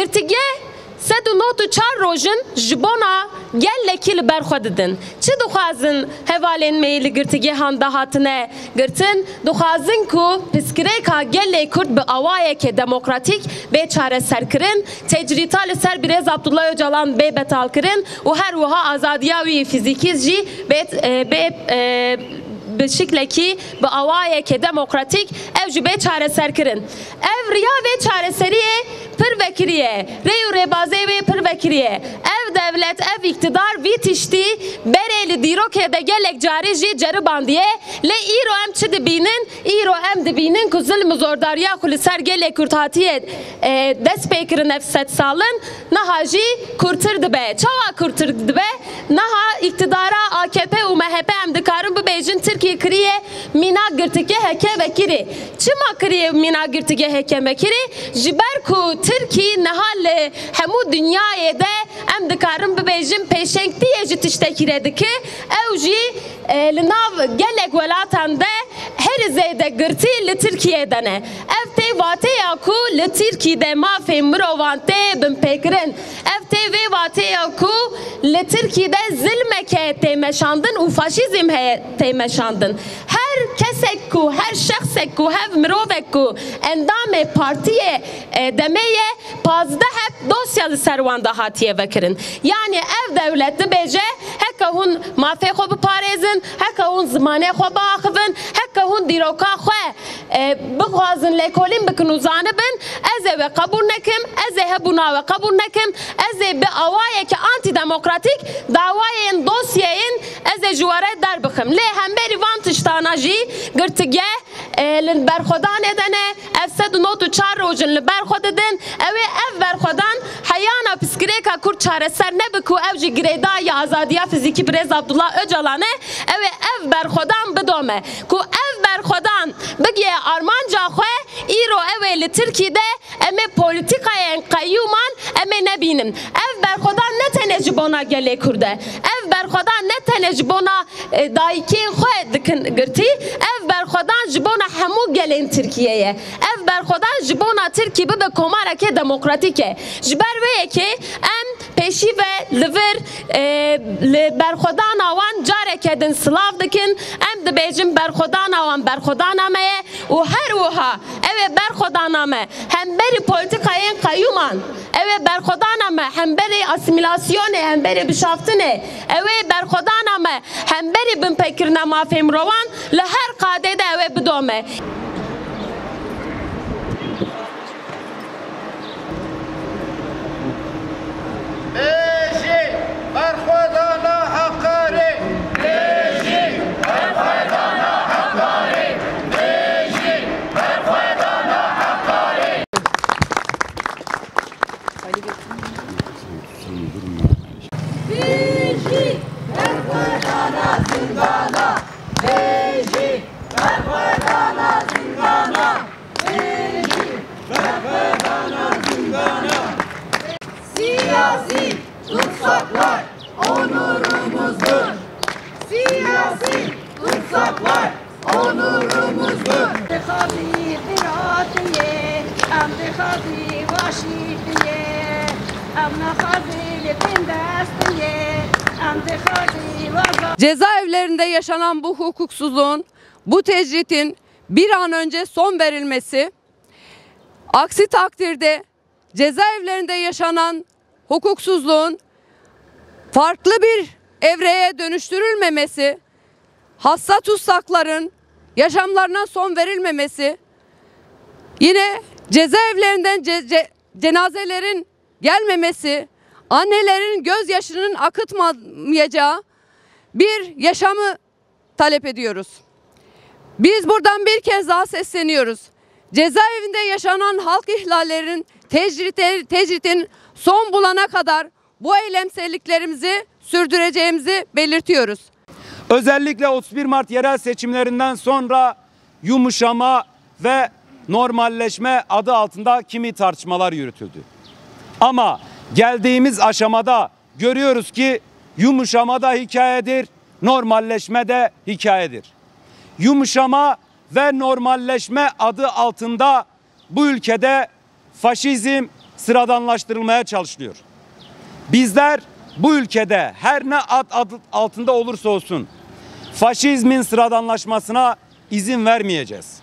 girtige sed û not û çar rojin ji bona gelekî li ber xwe didin. Çi dixwazin hevalên me li girtigehan de hatine girtin? Dixwazin ku piskirêka gelê Kurd bi awayekê demokratîk bê çareserkirin, tecrita li ser Birêz Abdullah Öcalan bê betalkirin û her wiha azadiya wî fîzîkî jî bê bi şiklekî bi awayekê demokratîk ev jî bê çareserkirin. Ev riya vê çareseriyê pir vekiriye, rê û rêbazê wê pir vekiriye. Ev devlet, ev iktidar vî tiştî berê li dîrokê de gelek carî jî ceribandiye. Lê îro em çi dibînin? Îro em dibînin ku zilm û zordariya ku li ser gelê Kurd hatiye dest pê kirin ev sed salin, niha jî kurtir dibe. Çawa kurtir dibe? Niha iktidara AKP û MHP em dikarin bibêjin Tirkiye kiriye mîna girtîgeheke vekirî. Çima kiriye mîna girtîgeheke vekirî? Ji ber ku Tirkiye niha li hemû dünyayê de em dikarin bibêjin pêşengtiyê ji tiştekî re dike. Ew jî li nav gelek welatan de herî zêde girtî li Tirkiye'de ne. Ev tê vateya ku li Tirkiye'de mafê mirovan tê bin pêkirin. Ev tê vê vateya ku li Tirkiye'de zilmeke tê meşandin û faşîzm heye tê meşandin. Her kesek ku, her şexsek ku, hev mirovek ku endamê partiyê demeye pazde hep dosya li ser wan de hatiye vekirin. Yani ev devlet dibêje heke hûn mafê xwe biparêzin, heke hûn zimanê xwe biaxivin, heke hûn dîroka xwe bixwazin lêkolîn bikin û zanibin, ez ê wê qebûl nekim, ez ê hebûna we qebûl nekim, ez ê bi awayeke antidemokratîk dawayên dosyayên ez ê ji were derbixim. Lê hemberî van tiştana jî girtige li berxwedanê de ne, ev sed û not û çar rojin li ber xwe didin, ew ê ev berxwedan heyana piskirêka Kurd çareser nebe ku ev ji girêdayê azadiya fîzîkî Birêz Abdullah Öcalan e, ew ê ev berxwedan bidome. Ku ev berxwedan bigiye armanca xwe îro ew ê li Tirkiye'de em ê polîtikayên qeyyûman em ê nebînin. Ev berxwedan ne tenê ji bona gelê Kurd e. Ev berxwedan ne tenê ji bona dayîkên xwe dikin girtî, ev berxwedan ji bona hemû gelên Tirkiye'ye. Ev berxwedan ji bona Tirkiye bibe komarekê demokratîk e. Ji ber wê yekê em pêşî ve li vir li berxwedana wan carekê din silav dikin, em dibêjin berxwedana wan berxwedana me ye û her wiha ew ê berxwedana me hemberî polîtikayên qeyyûman, ew ê berxwedana me hemberî asimilasyonê, hemberî bişaftinê, ew ê berxwedana me hemberî binpêkirina mafê mirovan li her qadê de ew ê bidome. Siyasi tutsaklar onurumuzdur. Siyasi tutsaklar onurumuzdur. Cezaevlerinde yaşanan bu hukuksuzluğun, bu tecritin bir an önce son verilmesi, aksi takdirde cezaevlerinde yaşanan hukuksuzluğun farklı bir evreye dönüştürülmemesi, hasta tutsakların yaşamlarına son verilmemesi, yine cezaevlerinden cenazelerin gelmemesi, annelerin gözyaşının akıtmayacağı bir yaşamı talep ediyoruz. Biz buradan bir kez daha sesleniyoruz. Cezaevinde yaşanan halk ihlallerinin tecritin son bulana kadar bu eylemselliklerimizi sürdüreceğimizi belirtiyoruz. Özellikle 31 Mart yerel seçimlerinden sonra yumuşama ve normalleşme adı altında kimi tartışmalar yürütüldü. Ama geldiğimiz aşamada görüyoruz ki yumuşama da hikayedir, normalleşme de hikayedir. Yumuşama ve normalleşme adı altında bu ülkede faşizm, sıradanlaştırılmaya çalışılıyor. Bizler bu ülkede her ne adı altında olursa olsun faşizmin sıradanlaşmasına izin vermeyeceğiz.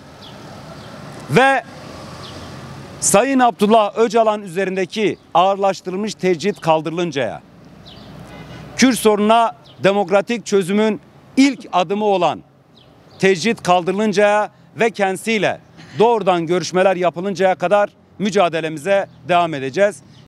Ve Sayın Abdullah Öcalan üzerindeki ağırlaştırılmış tecrit kaldırılıncaya, Kürt sorununa demokratik çözümün ilk adımı olan tecrit kaldırılıncaya ve kendisiyle doğrudan görüşmeler yapılıncaya kadar mücadelemize devam edeceğiz.